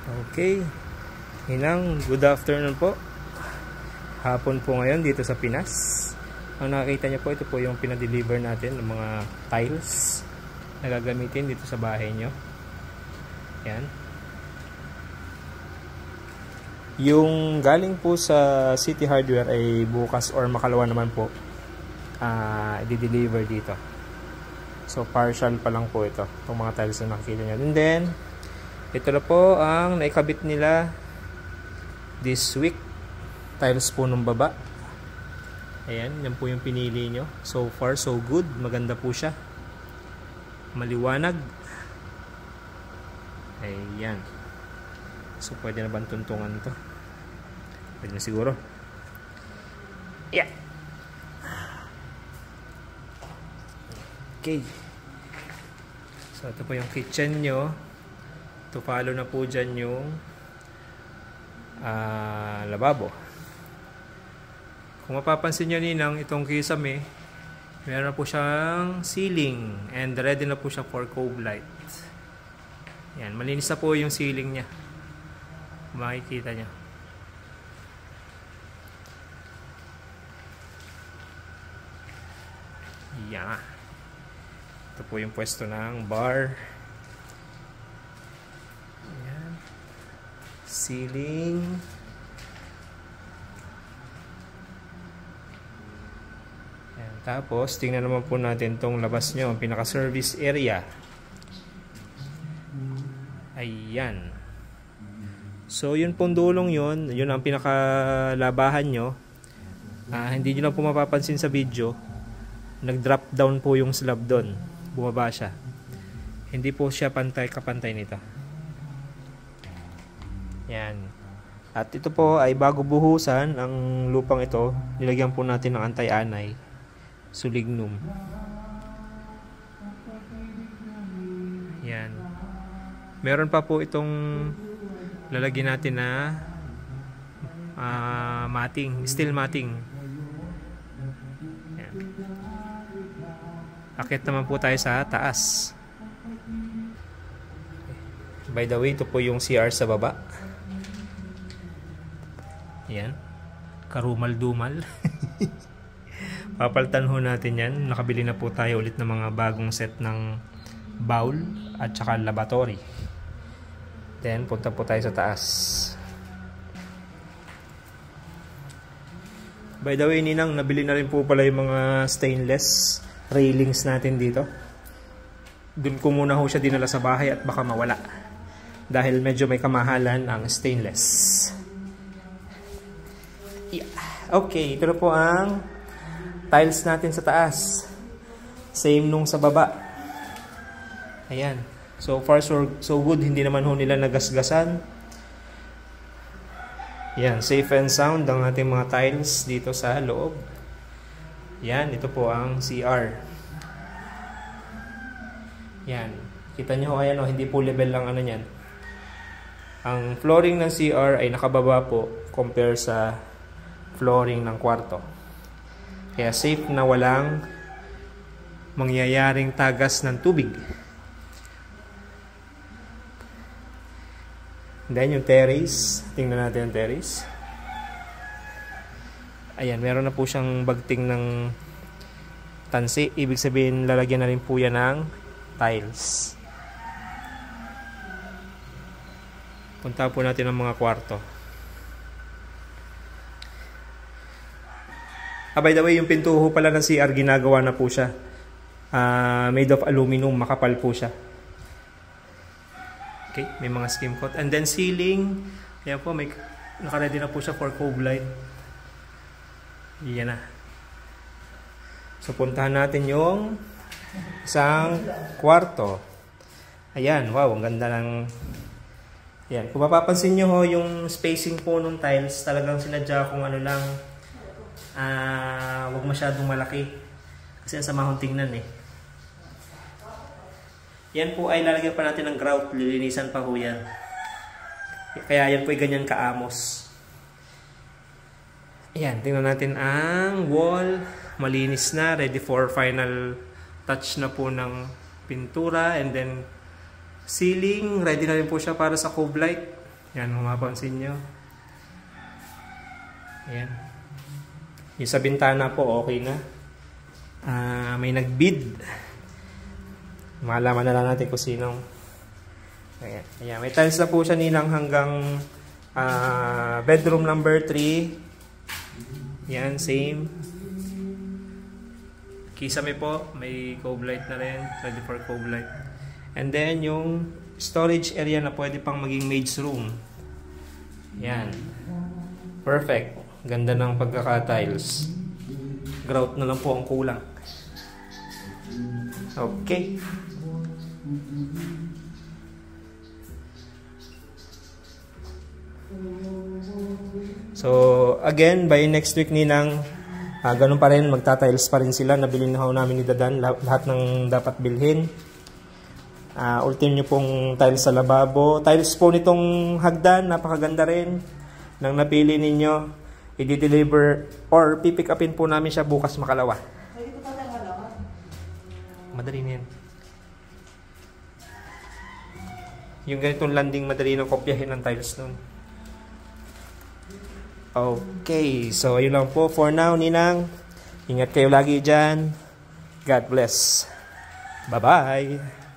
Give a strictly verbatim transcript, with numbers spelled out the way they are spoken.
Okay, Inang, good afternoon po. Hapon po ngayon dito sa Pinas. Ang nakikita niyo po, ito po yung pinadeliver natin ng mga tiles na gagamitin dito sa bahay nyo. Yan. Yung galing po sa City Hardware ay bukas or makalawa naman po uh, i-deliver dito. So partial pa lang po ito, itong mga tiles na nakikita nyo. And then ito na po ang naikabit nila this week. Tiles po ng baba. Ayan, yan po yung pinili nyo. So far, so good. Maganda po siya. Maliwanag. Ayan. So pwede na bang tuntungan ito? Pwede na siguro. Yeah. Okay. So ito po yung kitchen nyo. To follow na po dyan yung uh, lababo. Kung mapapansin nyo ninang, itong kisame, meron na po siyang ceiling and ready na po siya for cove light. Yan, malinis na po yung ceiling niya. Makikita niya. Yan. Ito po yung pwesto ng bar. Ceiling. Ayan. Tapos tingnan naman po natin tong labas nyo, ang pinaka service area. Ayan. So yun pong dulong yun, yun ang pinaka labahan nyo. uh, Hindi nyo lang po mapapansin sa video, nag drop down po yung slab doon, bumaba siya. Hindi po siya pantay kapantay nito. Yan. At ito po ay bago buhusan ang lupang ito, nilagyan po natin ng anti-anay, sulignum. Yan. Meron pa po itong lalagyan natin na uh, matting, steel matting. Yan. Akit naman po tayo sa taas. By the way, ito po yung C R sa baba. Yan. Karumal-dumal. Papalitan ho natin yan. Nakabili na po tayo ulit ng mga bagong set ng bowl at saka lavatory. Then, punta po tayo sa taas. By the way, Ninang, nabili na rin po pala yung mga stainless railings natin dito. Doon ko muna ho siya dinala sa bahay at baka mawala. Dahil medyo may kamahalan ang stainless. Yeah. Okay, ito na po ang tiles natin sa taas. Same nung sa baba. Ayan. So far so, so good. Hindi naman ho nila nagasgasan. Ayan, safe and sound ang ating mga tiles dito sa loob. Ayan, ito po ang C R. Ayan. Kita nyo ho, ayan o, hindi po level lang ano yan. Ang flooring ng C R ay nakababa po compare sa flooring ng kwarto. Kaya safe na walang mangyayaring tagas ng tubig. Then yung terrace, tingnan natin yung terrace. Ayan, meron na po siyang bagting ng tansi. Ibig sabihin, lalagyan na rin po yan ng tiles. Punta po natin ang mga kwarto. Ah, by the way, yung pintuho pala ng C R, ginagawa na po siya. Uh, made of aluminum, makapal po siya. Okay, may mga skim coat. And then ceiling, ayan po, may nakaready na po siya for cove light. Yan na. So, puntahan natin yung isang kwarto. Ayan, wow, ang ganda ng... Ayan, kung mapapansin nyo ho, yung spacing po ng tiles, talagang sinadya kung ano lang, uh, wag masyadong malaki. Kasi ang samahong tingnan eh. Yan po ay lalagyan pa natin ng grout, lilinisan pa ho yan. Kaya yan po ay ganyan kaamos. Ayan, tingnan natin ang wall. Malinis na, ready for final touch na po ng pintura. And then ceiling, ready na rin po siya para sa cove light. Yan, kung mapansin nyo. Ayan. Yung sa bintana po, okay na. Uh, may nag-bid. Malaman na lang natin kung sinong. Ayan. Ayan. May tiles na po siya nilang hanggang uh, bedroom number three. Yan, same. Kisame po, may cove light na rin, ready for cove light. And then yung storage area na pwede pang maging maid's room. Yan. Perfect. Ganda ng pagkaka-tiles. Grout na lang po ang kulang. Okay. So, again, by next week ninang Uh, ganun pa rin, magta-tiles pa rin sila. Nabili na ho namin ni Dadan lahat ng dapat bilhin. Uh, ultim nyo pong tiles sa lababo. Tiles po nitong hagdan, napakaganda rin. Nang napili ninyo, i-deliver or pipick upin po namin siya bukas makalawa. Madali na yan. Yung ganitong landing, madali nang kopyahin ng tiles nun. Okay, so yun lang po for now, Ninang. Ingat kayo lagi dyan. God bless. Bye-bye.